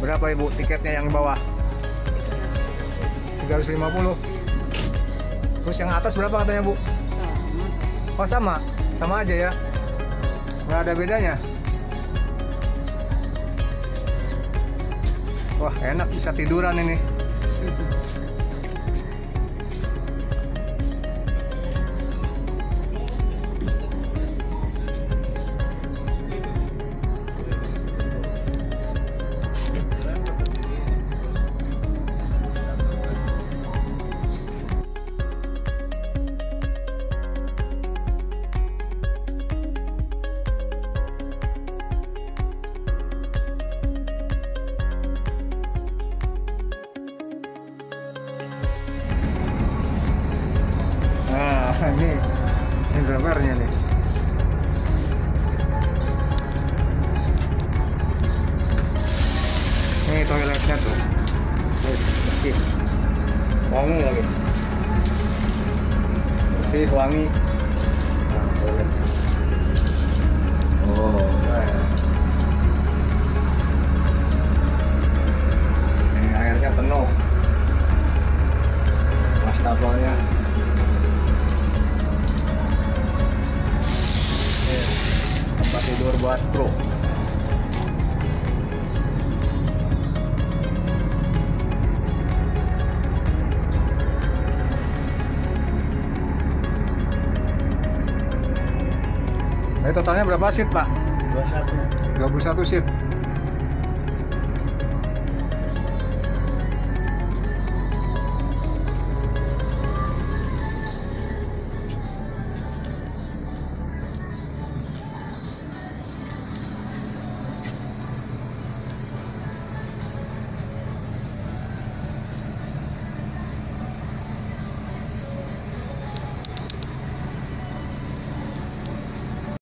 Berapa Ibu tiketnya yang bawah? 350. Terus yang atas berapa katanya Bu? Oh sama? Sama aja ya? Nggak ada bedanya? Wah enak, bisa tiduran ini. Ini drivernya nih. Ini toiletnya tuh. Bersih. Wangi lagi. Bersih, wangi. Nah, toilet. Oh, ini airnya penuh. Wastafelnya. Tempat tidur buat kru. Totalnya berapa seat Pak? 21. 21 seat.